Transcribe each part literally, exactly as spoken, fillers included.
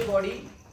Body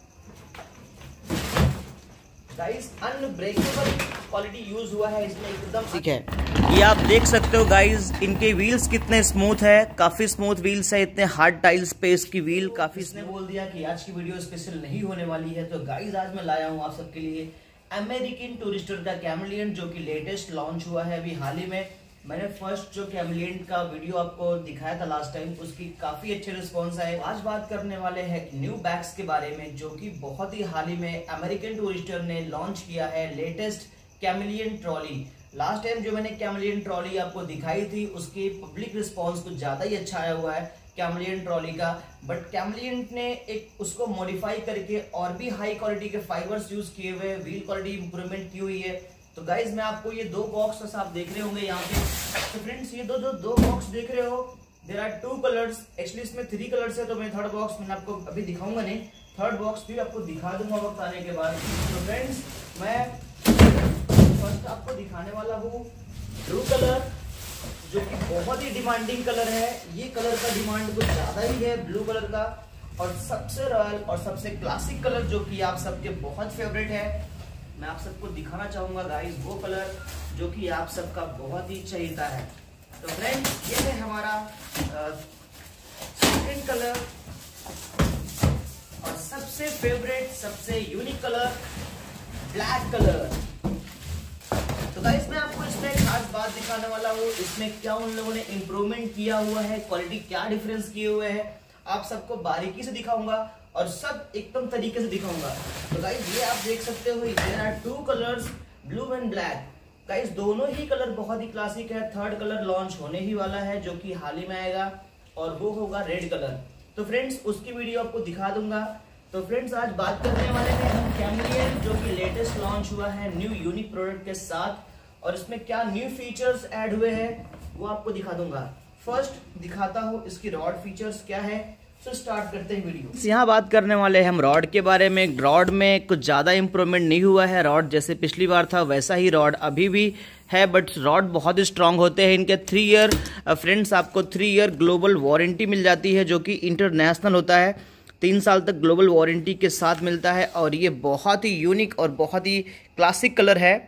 guys, unbreakable quality use हुआ है इसमें, एकदम ठीक है। ये आप देख सकते हो गाइस, इनके व्हील्स कितने स्मूथ है, काफी स्मूथ व्हील्स है, इतने हार्ड टाइल्स पे इसकी व्हील काफी। इसने बोल दिया कि आज की वीडियो स्पेशल नहीं होने वाली है, तो गाइस आज मैं लाया हूँ आप सबके लिए अमेरिकन टूरिस्टर का कैमलियन, जो कि लेटेस्ट लॉन्च हुआ है अभी हाल ही में। मैंने फर्स्ट जो कैमलियन का वीडियो आपको दिखाया था लास्ट टाइम, उसकी काफी अच्छे रिस्पॉन्स आए। आज बात करने वाले हैं न्यू बैग्स के बारे में, जो कि बहुत ही हाल ही में अमेरिकन टूरिस्टर ने लॉन्च किया है latest Kamiliant trolley. Last time जो मैंने कैमलियन ट्रॉली आपको दिखाई थी, उसकी पब्लिक रिस्पॉन्स कुछ ज्यादा ही अच्छा आया हुआ है कैमलियन ट्रॉली का, बट कैमलियन ने एक उसको मॉडिफाई करके और भी हाई क्वालिटी के फाइबर्स यूज किए हुए, व्हील क्वालिटी इंप्रूवमेंट की हुई है। तो गाइज मैं आपको ये दो बॉक्स आप देख रहे होंगे यहाँ पे। तो फ्रेंड्स ये दो जो दो बॉक्स देख रहे हो, there are two colours, actually इसमें थ्री कलर्स है, तो मैं थर्ड बॉक्स मैंने आपको अभी दिखाऊंगा नहीं, थर्ड बॉक्स भी आपको दिखा दूंगा वक्त आने के बाद। तो फ्रेंड्स मैं फर्स्ट आपको दिखाने वाला हूँ ब्लू कलर, जो कि बहुत ही डिमांडिंग कलर है। ये कलर का डिमांड कुछ ज्यादा ही है ब्लू कलर का, और सबसे रॉयल और सबसे क्लासिक कलर जो कि आप सबके बहुत फेवरेट है, मैं आप सबको दिखाना चाहूंगा गाइस वो कलर जो कि आप सबका बहुत ही चहीता है। तो फ्रेंड्स ये है हमारा सेकंड कलर और सबसे फेवरेट सबसे यूनिक कलर ब्लैक कलर। तो गाइस मैं आपको इसमें खास बात दिखाने वाला हूँ, इसमें क्या उन लोगों ने इम्प्रूवमेंट किया हुआ है, क्वालिटी क्या डिफरेंस किए हुए हैं, आप सबको बारीकी से दिखाऊंगा और सब एकदम तरीके से दिखाऊंगा। तो गाइस ये आप देख सकते हो, there are two colours blue and black. Guys दोनों ही कलर बहुत ही क्लासिक है। थर्ड कलर लॉन्च होने ही वाला है जो कि हाल ही में आएगा, और वो होगा रेड कलर। तो फ्रेंड्स उसकी वीडियो आपको दिखा दूंगा। तो फ्रेंड्स आज बात करने वाले हैं हम कैमलियन, जो कि लेटेस्ट लॉन्च हुआ है न्यू यूनिक प्रोडक्ट के साथ, और इसमें क्या न्यू फीचर्स ऐड हुए हैं वो आपको दिखा दूंगा। फर्स्ट दिखाता हूँ इसकी रॉड फीचर्स क्या है, तो स्टार्ट करते हैं वीडियो। यहाँ बात करने वाले हैं हम रॉड के बारे में। रॉड में कुछ ज्यादा इंप्रूवमेंट नहीं हुआ है, रॉड जैसे पिछली बार था वैसा ही रॉड अभी भी है, बट रॉड बहुत स्ट्रांग होते हैं इनके। थ्री ईयर फ्रेंड्स आपको थ्री ईयर ग्लोबल वारंटी मिल जाती है, जो कि इंटरनेशनल होता है, तीन साल तक ग्लोबल वारंटी के साथ मिलता है, और ये बहुत ही यूनिक और बहुत ही क्लासिक कलर है।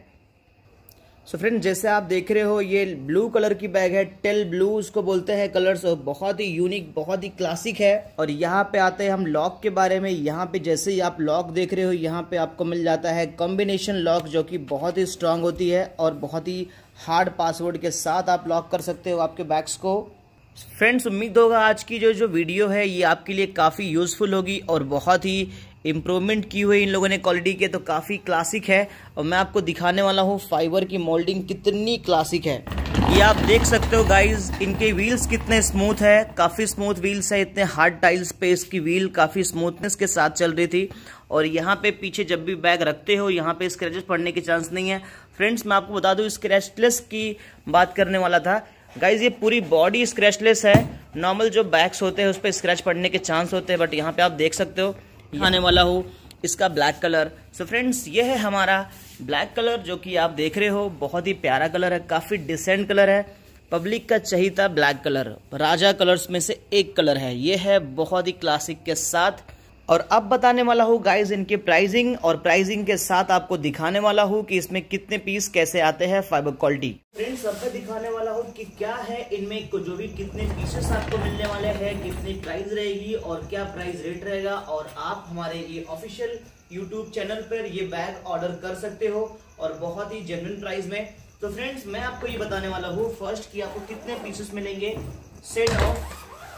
सो so फ्रेंड जैसे आप देख रहे हो, ये ब्लू कलर की बैग है, टेल ब्लू उसको बोलते हैं कलर्स, और बहुत ही यूनिक बहुत ही क्लासिक है। और यहाँ पे आते हैं हम लॉक के बारे में। यहाँ पे जैसे ही आप लॉक देख रहे हो, यहाँ पे आपको मिल जाता है कॉम्बिनेशन लॉक, जो कि बहुत ही स्ट्रांग होती है और बहुत ही हार्ड पासवर्ड के साथ आप लॉक कर सकते हो आपके बैग्स को। फ्रेंड्स उम्मीद होगा आज की जो जो वीडियो है ये आपके लिए काफ़ी यूजफुल होगी, और बहुत ही इम्प्रूवमेंट की हुई इन लोगों ने क्वालिटी के, तो काफ़ी क्लासिक है। और मैं आपको दिखाने वाला हूँ फाइबर की मोल्डिंग कितनी क्लासिक है। ये आप देख सकते हो गाइज, इनके व्हील्स कितने स्मूथ है, काफ़ी स्मूथ व्हील्स है, इतने हार्ड टाइल्स पे इसकी व्हील काफ़ी स्मूथनेस के साथ चल रही थी। और यहाँ पे पीछे जब भी बैग रखते हो, यहाँ पे स्क्रैचेस पड़ने के चांस नहीं है। फ्रेंड्स मैं आपको बता दूँ, स्क्रैचलेस की बात करने वाला था गाइज, ये पूरी बॉडी स्क्रैचलेस है। नॉर्मल जो बैग्स होते हैं उस पर स्क्रैच पड़ने के चांस होते हैं, बट यहाँ पे आप देख सकते हो। आने वाला हूँ इसका ब्लैक कलर। सो फ्रेंड्स ये है हमारा ब्लैक कलर, जो कि आप देख रहे हो बहुत ही प्यारा कलर है, काफ़ी डिसेंट कलर है, पब्लिक का चहीता ब्लैक कलर, राजा कलर्स में से एक कलर है। ये है बहुत ही क्लासिक के साथ। और अब बताने वाला हूँ गाइज इनके प्राइसिंग, और प्राइसिंग के साथ आपको दिखाने वाला हूँ कि इसमें कितने पीस कैसे आते हैं फाइबर क्वालिटी। फ्रेंड्स अब मैं दिखाने वाला हूँ कि क्या है इनमें जो भी कितने पीसेस आपको मिलने वाले हैं, कितनी प्राइस रहेगी और क्या प्राइस रेट रहेगा, और आप हमारे ये ऑफिशियल यूट्यूब चैनल पर ये बैग ऑर्डर कर सकते हो, और बहुत ही जेन्युइन प्राइस में। तो फ्रेंड्स मैं आपको ये बताने वाला हूँ फर्स्ट कि आपको कितने पीसेस मिलेंगे सेट ऑफ।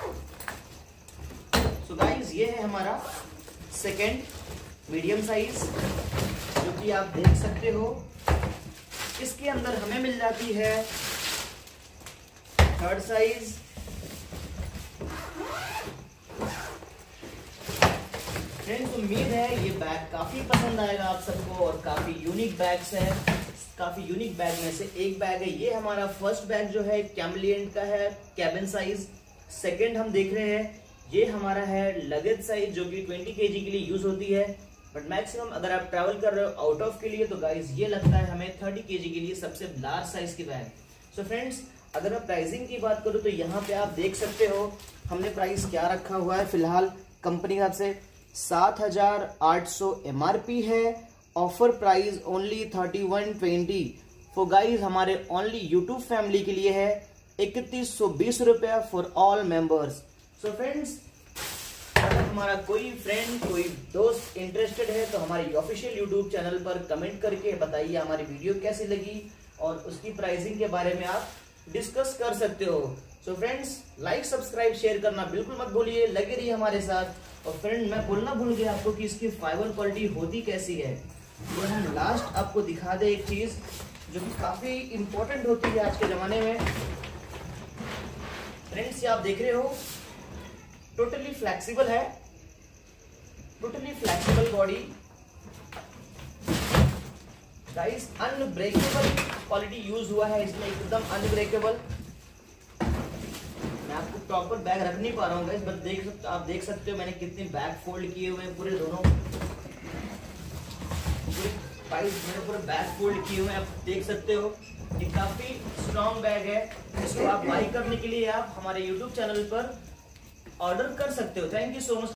सो गाइस ये है हमारा सेकेंड मीडियम साइज, जो कि आप देख सकते हो। इसके अंदर हमें मिल जाती है थर्ड साइज। फ्रेंड्स उम्मीद है ये बैग काफी पसंद आएगा आप सबको, और काफी यूनिक बैग्स है, काफी यूनिक बैग में से एक बैग है ये। हमारा फर्स्ट बैग जो है कैमलियन का है, कैबिन साइज। सेकेंड हम देख रहे हैं ये हमारा है लगेज साइज, जो कि ट्वेंटी केजी के लिए यूज होती है, बट मैक्सिमम अगर आप ट्रैवल कर रहे हो आउट ऑफ के लिए, तो गाइस ये लगता है हमें थर्टी केजी के लिए सबसे लार्ज साइज की बैग। सो फ्रेंड्स अगर मैं प्राइसिंग की बात करूँ तो यहाँ पे आप देख सकते हो हमने प्राइस क्या रखा हुआ है फिलहाल कंपनी की तरफ से। सात हजार आठ सौ एम आर पी है। Offer price only thirty one twenty. For guys हमारे ओनली यूट्यूब फैमिली के लिए है इकतीस सौ बीस रुपया for all members. So friends, अगर हमारा कोई फ्रेंड कोई दोस्त इंटरेस्टेड है तो हमारे ऑफिशियल यूट्यूब चैनल पर कमेंट करके बताइए हमारी वीडियो कैसी लगी और उसकी प्राइसिंग के बारे में आप डिस्कस कर सकते हो। So friends, like subscribe share करना बिल्कुल मत भूलिए, लगे रहिए हमारे साथ। और फ्रेंड, मैं बोलना भूल गया आपको कि इसकी फाइबर क्वालिटी होती कैसी है। तो हम लास्ट आपको दिखा दे एक चीज जो कि काफी इंपॉर्टेंट होती है आज के जमाने में। फ्रेंड्स, ये आप देख रहे हो टोटली फ्लेक्सिबल है, totally flexible body guys, unbreakable quality use हुआ है इसमें, एकदम अनब्रेकेबल। मैं आपको प्रॉपर बैग रख नहीं पा रहा हूँ गाइस, बट देख सकते आप देख सकते हो मैंने कितने बैग फोल्ड किए हुए हैं, पूरे दोनों पूरे गाइस मैंने पूरे बैग फोल्ड किए हुए हैं, आप देख सकते हो। ये काफी स्ट्रॉन्ग बैग है। इसको आप बाई करने के लिए आप हमारे यूट्यूब चैनल पर ऑर्डर कर सकते हो। Thank you so much.